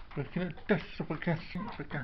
Perché adesso perché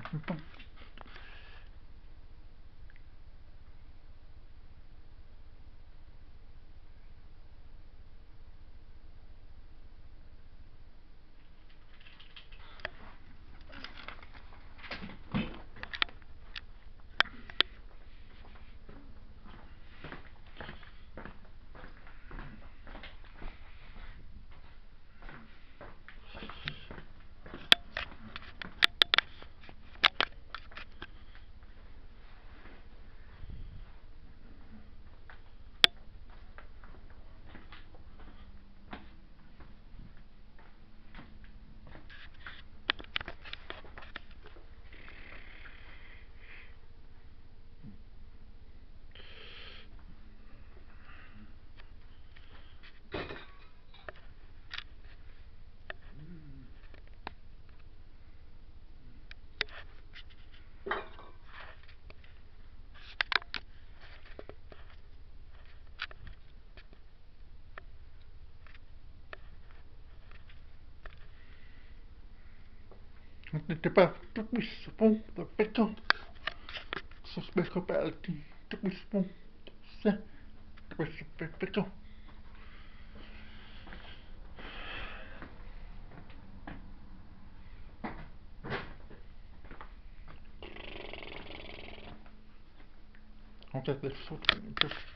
ti parto questo punto, perfetto, sono scoperti, questo punto, se, questo perfetto. On t'a fait foutre,